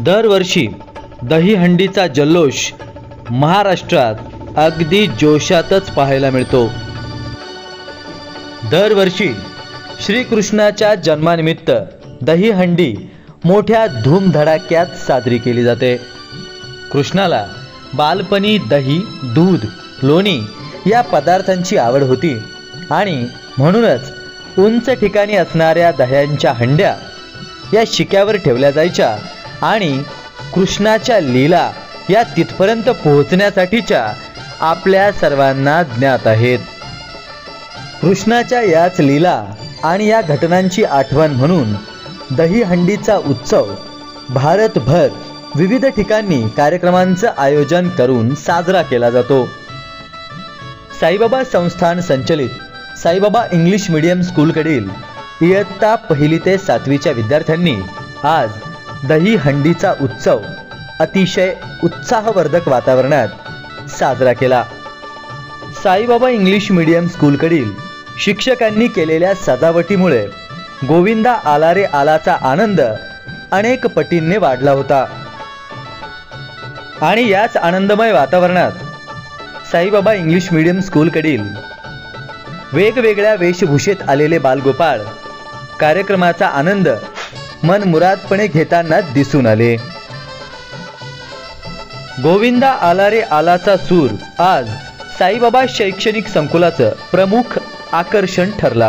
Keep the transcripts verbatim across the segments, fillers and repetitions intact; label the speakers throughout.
Speaker 1: दरवर्षी दहीहंडीचा जल्लोष महाराष्ट्रात अगदी जोशातच पाहायला मिळतो। दरवर्षी श्रीकृष्णाच्या जन्मानिमित्त दहीहंडी मोठ्या धूमधडाक्यात साजरी केली जाते। कृष्णाला बालपणी दही, दूध, लोणी या पदार्थांची आवड होती आणि म्हणूनच उंच ठिकाणी असणाऱ्या दह्यांच्या हंड्या या शिक्यावर ठेवल्या जायच्या आणि कृष्णाच्या लीला या तिथपर्यंत पोहोचण्यासाठीच्या आपल्या सर्वांना ज्ञात आहेत। कृष्णाच्या याच लीला आणि या घटनांची आठवण म्हणून दहीहंडीचा उत्सव भारतभर विविध ठिकाणी कार्यक्रमांचं आयोजन करून साजरा केला जातो। साईबाबा संस्थान संचलित साईबाबा इंग्लिश मीडियम स्कूलकडील इयत्ता पहिली ते सातवीच्या विद्यार्थ्यांनी आज दहीहंडीचा उत्सव अतिशय उत्साहवर्धक वातावरणात साजरा केला। साईबाबा इंग्लिश मीडियम स्कूलकडील शिक्षकांनी केलेल्या सजावटीमुळे गोविंदा आला रे आलाचा आनंद अनेक पटींनी वाढला होता आणि याच आनंदमय वातावरणात साईबाबा इंग्लिश मीडियम स्कूलकडील वेगवेगळ्या वेशभूषेत आलेले बालगोपाळ कार्यक्रमाचा आनंद मनमुरादपणे घेताना दिसून आले। गोविंदा आला रे आलाचा सूर आज साईबाबा शैक्षणिक संकुलाचं प्रमुख आकर्षण ठरला।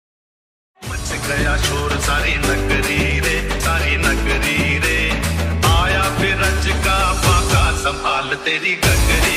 Speaker 2: गया शोर सारी नगरी रे, सारी नगरी रे। लाल तेरी गगरी